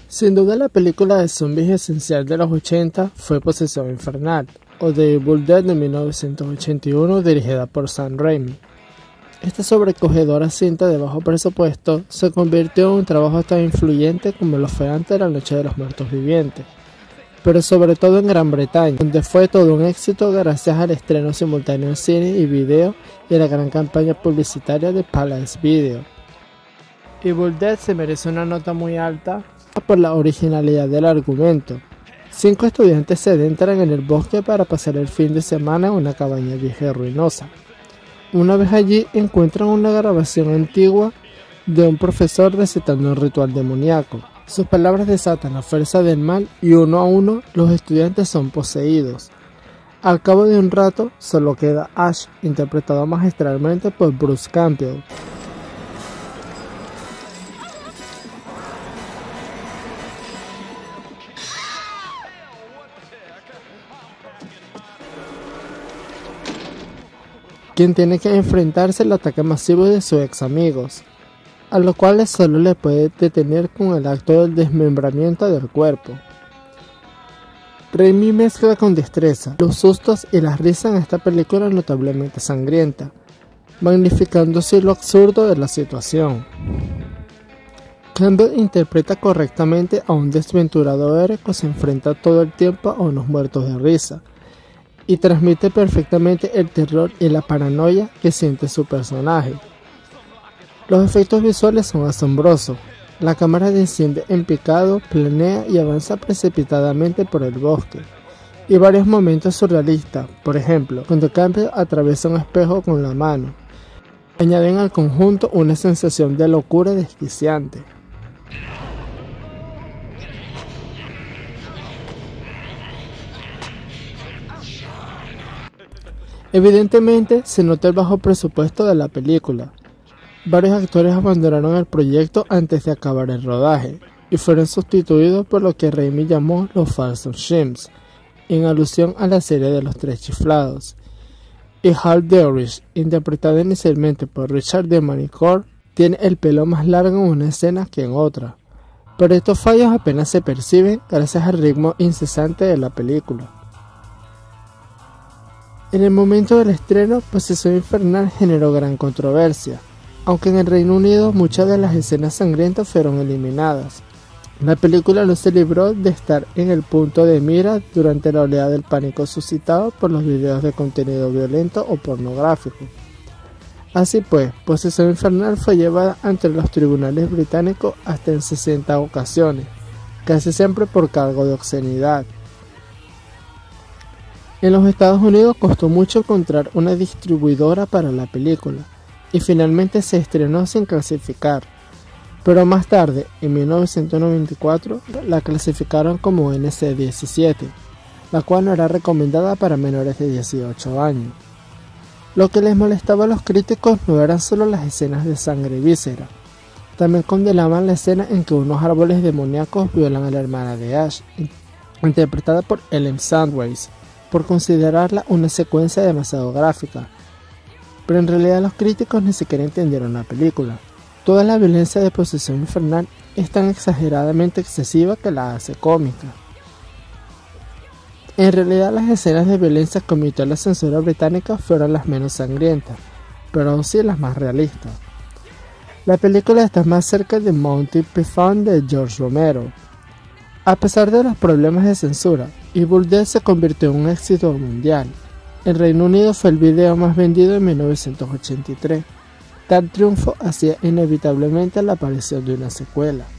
Sin duda la película de zombies esencial de los 80 fue Posesión Infernal, o The Evil Dead de 1981 dirigida por Sam Raimi. Esta sobrecogedora cinta de bajo presupuesto se convirtió en un trabajo tan influyente como lo fue antes La Noche de los Muertos Vivientes, pero sobre todo en Gran Bretaña, donde fue todo un éxito gracias al estreno simultáneo en cine y video y a la gran campaña publicitaria de Palace Video. Evil Dead se merece una nota muy alta por la originalidad del argumento. 5 estudiantes se adentran en el bosque para pasar el fin de semana en una cabaña vieja y ruinosa. Una vez allí encuentran una grabación antigua de un profesor recitando un ritual demoníaco. Sus palabras desatan la fuerza del mal y uno a uno los estudiantes son poseídos. Al cabo de un rato solo queda Ash, interpretado magistralmente por Bruce Campbell. Quien tiene que enfrentarse al ataque masivo de sus ex amigos, a los cuales solo le puede detener con el acto del desmembramiento del cuerpo. Raimi mezcla con destreza los sustos y las risas en esta película notablemente sangrienta, magnificando así lo absurdo de la situación. Campbell interpreta correctamente a un desventurado héroe que se enfrenta todo el tiempo a unos muertos de risa, y transmite perfectamente el terror y la paranoia que siente su personaje. Los efectos visuales son asombrosos. La cámara desciende en picado, planea y avanza precipitadamente por el bosque. Y varios momentos surrealistas, por ejemplo, cuando Campbell atraviesa un espejo con la mano, añaden al conjunto una sensación de locura desquiciante. Evidentemente se nota el bajo presupuesto de la película. Varios actores abandonaron el proyecto antes de acabar el rodaje y fueron sustituidos por lo que Raimi llamó los False Shims, en alusión a la serie de los Tres Chiflados. Y Hal Dearest, interpretado inicialmente por Richard de Manicore, tiene el pelo más largo en una escena que en otra, pero estos fallos apenas se perciben gracias al ritmo incesante de la película. En el momento del estreno, Posesión Infernal generó gran controversia, aunque en el Reino Unido muchas de las escenas sangrientas fueron eliminadas. La película no se libró de estar en el punto de mira durante la oleada del pánico suscitado por los videos de contenido violento o pornográfico. Así pues, Posesión Infernal fue llevada ante los tribunales británicos hasta en 60 ocasiones, casi siempre por cargo de obscenidad. En los Estados Unidos costó mucho encontrar una distribuidora para la película y finalmente se estrenó sin clasificar, pero más tarde, en 1994, la clasificaron como NC-17, la cual no era recomendada para menores de 18 años. Lo que les molestaba a los críticos no eran solo las escenas de sangre y víscera, también condenaban la escena en que unos árboles demoníacos violan a la hermana de Ash, interpretada por Ellen Sandweiss, por considerarla una secuencia demasiado gráfica, pero en realidad los críticos ni siquiera entendieron la película. Toda la violencia de Posesión Infernal es tan exageradamente excesiva que la hace cómica. En realidad las escenas de violencia que omitió la censura británica fueron las menos sangrientas, pero aún sí las más realistas. La película está más cerca de Monty Python de George Romero. A pesar de los problemas de censura, Evil Dead se convirtió en un éxito mundial. En Reino Unido fue el video más vendido en 1983. Tal triunfo hacía inevitablemente la aparición de una secuela.